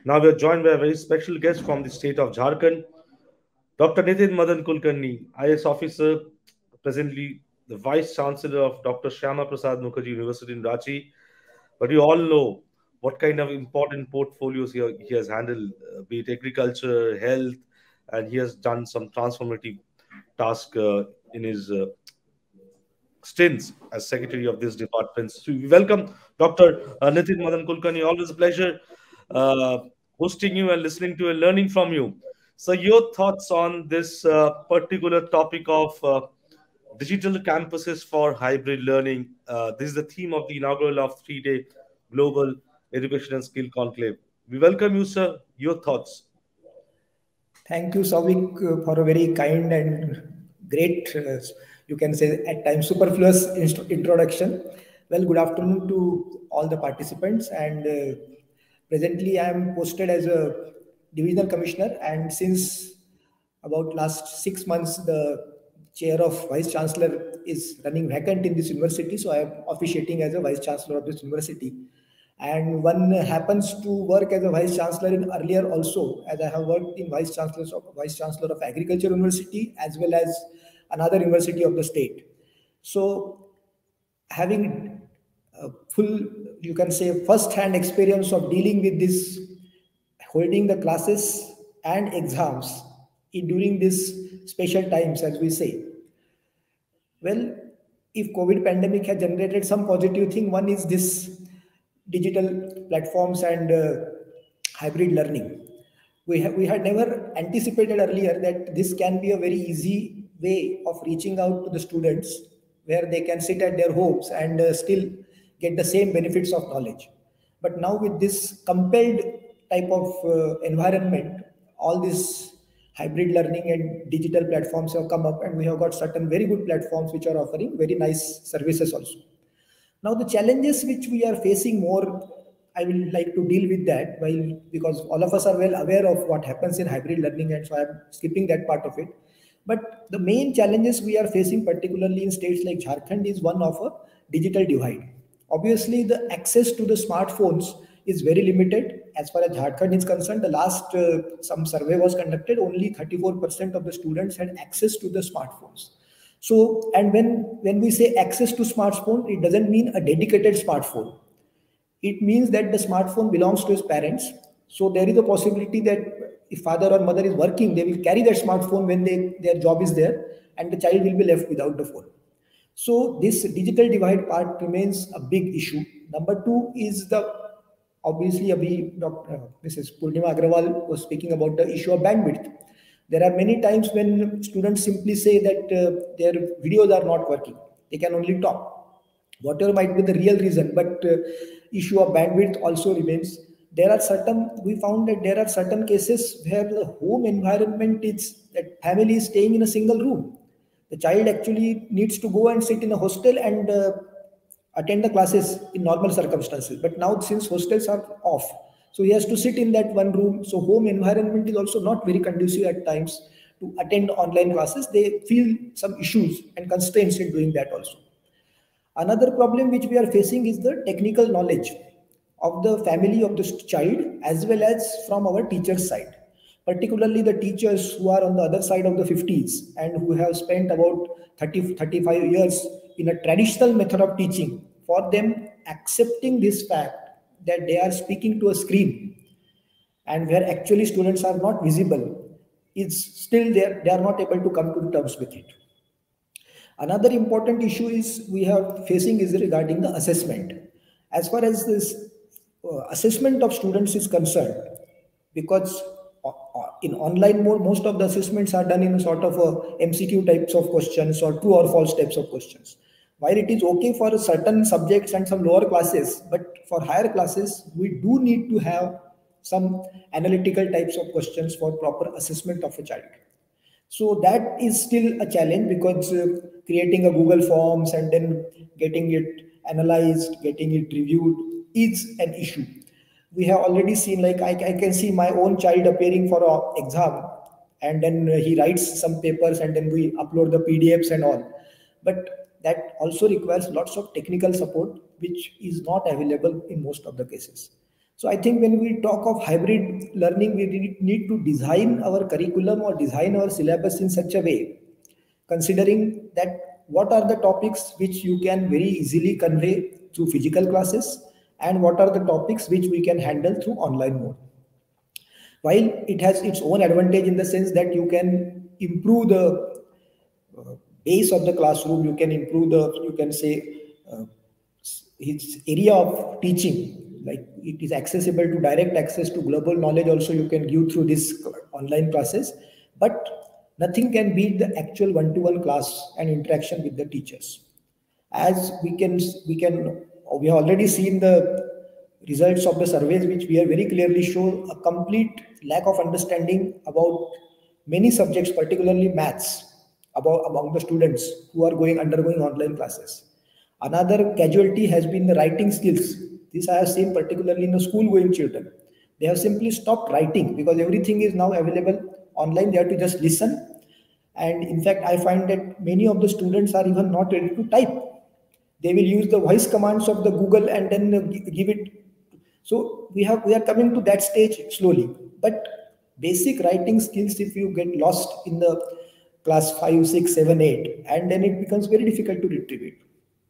Now we are joined by a very special guest from the state of Jharkhand, Dr. Nitin Madan Kulkarni, IS officer, presently the Vice Chancellor of Dr. Shyama Prasad Mukherjee University in Ranchi. But we all know what kind of important portfolios he has handled, be it agriculture, health, and he has done some transformative task in his stints as secretary of this department. So we welcome Dr. Nitin Madan Kulkarni. Always a pleasure uh, hosting you and listening to and learning from you. So your thoughts on this particular topic of digital campuses for hybrid learning. This is the theme of the inaugural of three-day global education and skill conclave. We welcome you, sir. Your thoughts. Thank you, Savik, for a very kind and great, you can say at times superfluous introduction. Well, good afternoon to all the participants. And presently, I am posted as a divisional commissioner. And since about last 6 months, the chair of vice chancellor is running vacant in this university. So I am officiating as a vice chancellor of this university. And one happens to work as a vice chancellor in earlier also, as I have worked in vice chancellor of agriculture university as well as another university of the state. So having a full, you can say, first hand experience of dealing with this, holding the classes and exams during this special times, as we say. Well, if COVID pandemic has generated some positive thing, one is this digital platforms and hybrid learning. We had never anticipated earlier that this can be a very easy way of reaching out to the students where they can sit at their homes and still get the same benefits of knowledge. But now with this compelled type of environment, all this hybrid learning and digital platforms have come up, and we have got certain very good platforms which are offering very nice services also. Now, the challenges which we are facing more, I will like to deal with that, while because all of us are well aware of what happens in hybrid learning, and so I'm skipping that part of it. But the main challenges we are facing, particularly in states like Jharkhand, is one of a digital divide. Obviously, the access to the smartphones is very limited. As far as Jharkhand is concerned, the last some survey was conducted, only 34% of the students had access to the smartphones. So, and when we say access to smartphone, it doesn't mean a dedicated smartphone. It means that the smartphone belongs to his parents. So there is a possibility that if father or mother is working, they will carry that smartphone when their job is there, and the child will be left without the phone. So this digital divide part remains a big issue. Number two is obviously Mrs. Purnima Agrawal was speaking about the issue of bandwidth. There are many times when students simply say that their videos are not working. They can only talk. Whatever might be the real reason, but issue of bandwidth also remains. We found that there are certain cases where the home environment is that family is staying in a single room. The child actually needs to go and sit in a hostel and attend the classes in normal circumstances. But now since hostels are off, so he has to sit in that one room. So home environment is also not very conducive at times to attend online classes. They feel some issues and constraints in doing that also. Another problem which we are facing is the technical knowledge of the family of the child as well as from our teacher's side. Particularly the teachers who are on the other side of the 50s and who have spent about 35 years in a traditional method of teaching. For them, accepting this fact that they are speaking to a screen and where actually students are not visible, is still there. They are not able to come to terms with it. Another important issue is we are facing is regarding the assessment. As far as this assessment of students is concerned, because in online mode, most of the assessments are done in a sort of a MCQ types of questions or true or false types of questions. While it is okay for certain subjects and some lower classes, but for higher classes, we do need to have some analytical types of questions for proper assessment of a child. So that is still a challenge because creating a Google Forms and then getting it analyzed, getting it reviewed is an issue. We have already seen, like I can see my own child appearing for an exam, and then he writes some papers and then we upload the PDFs and all. But that also requires lots of technical support, which is not available in most of the cases. So I think when we talk of hybrid learning, we need to design our curriculum or design our syllabus in such a way, considering that what are the topics which you can very easily convey through physical classes and what are the topics which we can handle through online mode. While it has its own advantage in the sense that you can improve the base of the classroom, you can improve the, you can say, its area of teaching, like it is accessible to direct access to global knowledge also you can give through this online classes, but nothing can beat the actual one-to-one class and interaction with the teachers. As we have already seen the results of the surveys, which we have very clearly show a complete lack of understanding about many subjects, particularly maths, among the students who are undergoing online classes. Another casualty has been the writing skills. This I have seen particularly in the school-going children. They have simply stopped writing because everything is now available online. They have to just listen. And in fact, I find that many of the students are even not ready to type. They will use the voice commands of the Google and then give it. So we are coming to that stage slowly. But basic writing skills, if you get lost in the class 5, 6, 7, 8, and then it becomes very difficult to retrieve it.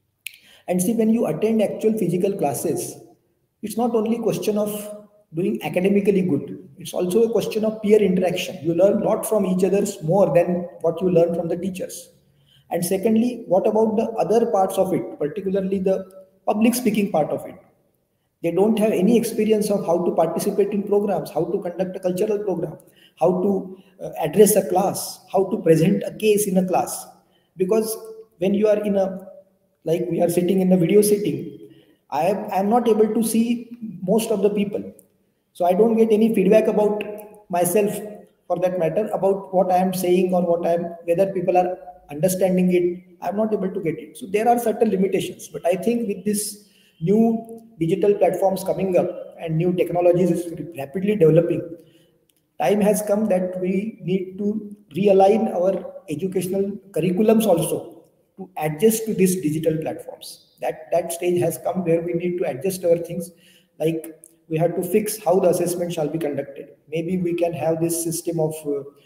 And see, when you attend actual physical classes, it's not only a question of doing academically good. It's also a question of peer interaction. You learn a lot from each other's more than what you learn from the teachers. And secondly, what about the other parts of it, particularly the public speaking part of it? They don't have any experience of how to participate in programs, how to conduct a cultural program, how to address a class, how to present a case in a class. Because when you are in a, like we are sitting in the video sitting, I am not able to see most of the people. So I don't get any feedback about myself, for that matter, about what I am saying or whether people are understanding it. I'm not able to get it. So there are certain limitations. But I think with this new digital platforms coming up and new technologies is rapidly developing, time has come that we need to realign our educational curriculums also to adjust to these digital platforms. That stage has come where we need to adjust our things, like we have to fix how the assessment shall be conducted. Maybe we can have this system of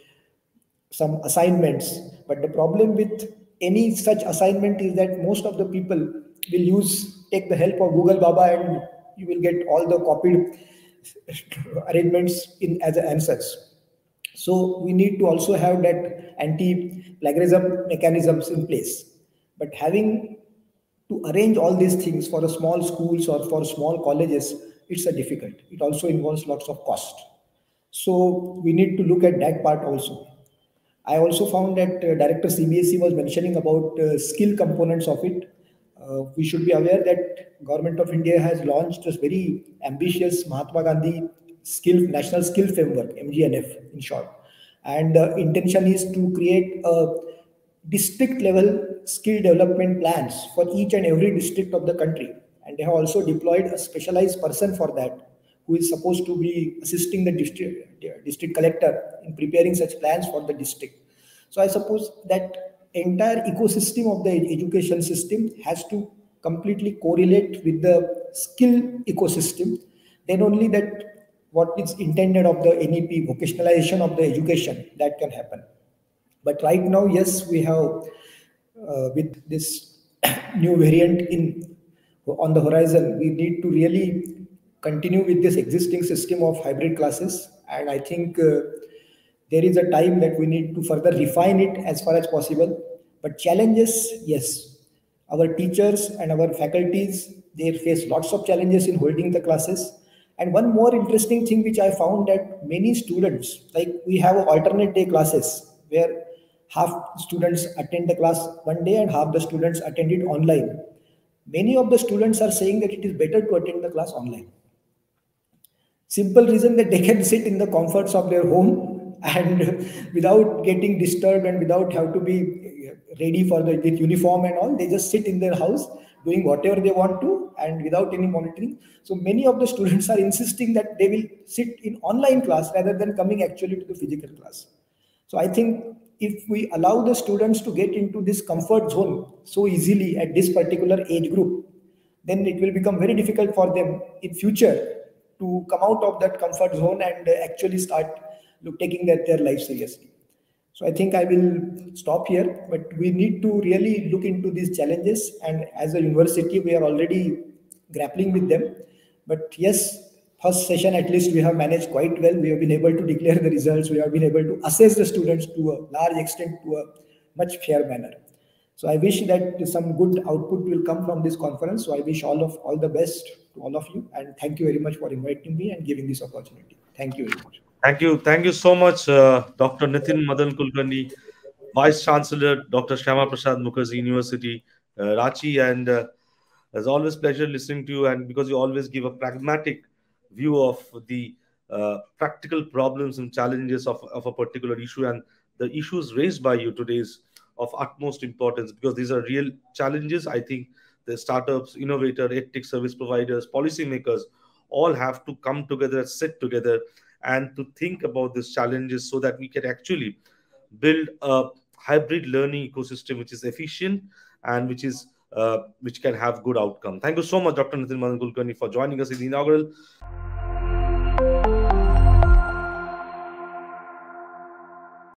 some assignments, but the problem with any such assignment is that most of the people will take the help of Google Baba, and you will get all the copied arrangements in as answers. So we need to also have that anti-plagiarism mechanisms in place. But having to arrange all these things for the small schools or for small colleges, it's a difficult. It also involves lots of cost. So we need to look at that part also. I also found that Director CBSE was mentioning about skill components of it. We should be aware that Government of India has launched this very ambitious Mahatma Gandhi National Skill Framework, MGNF in short. And the intention is to create a district level skill development plans for each and every district of the country. And they have also deployed a specialized person for that, who is supposed to be assisting the district collector in preparing such plans for the district. So I suppose that entire ecosystem of the education system has to completely correlate with the skill ecosystem. Then only that what is intended of the NEP, vocationalization of the education, that can happen. But right now, yes, we have with this new variant on the horizon, we need to really continue with this existing system of hybrid classes. And I think there is a time that we need to further refine it as far as possible. But challenges, yes, our teachers and our faculties, they face lots of challenges in holding the classes. And one more interesting thing which I found, that many students, like we have alternate day classes where half students attend the class one day and half the students attend it online. Many of the students are saying that it is better to attend the class online. Simple reason that they can sit in the comforts of their home and without getting disturbed and without have to be ready for the uniform and all, they just sit in their house doing whatever they want to and without any monitoring. So many of the students are insisting that they will sit in online class rather than coming actually to the physical class. So I think if we allow the students to get into this comfort zone so easily at this particular age group, then it will become very difficult for them in future to come out of that comfort zone and actually start taking their life seriously. So I think I will stop here, but we need to really look into these challenges. And as a university, we are already grappling with them. But yes, first session at least we have managed quite well. We have been able to declare the results. We have been able to assess the students to a large extent, to a much fair manner. So I wish that some good output will come from this conference. So I wish all the best to all of you, and thank you very much for inviting me and giving this opportunity. Thank you very much. Thank you so much, Dr. Nitin Madan Kulkarni, Vice Chancellor, Dr. Shyama Prasad Mukherjee University, Ranchi, and it's always pleasure listening to you, and because you always give a pragmatic view of the practical problems and challenges of a particular issue, and the issues raised by you today is of utmost importance because these are real challenges. I think the startups, innovator, ethics service providers, policymakers all have to come together and sit together and to think about these challenges so that we can actually build a hybrid learning ecosystem which is efficient and which can have good outcome. Thank you so much, Dr. Nitin Madan Kulkarni, for joining us in the inaugural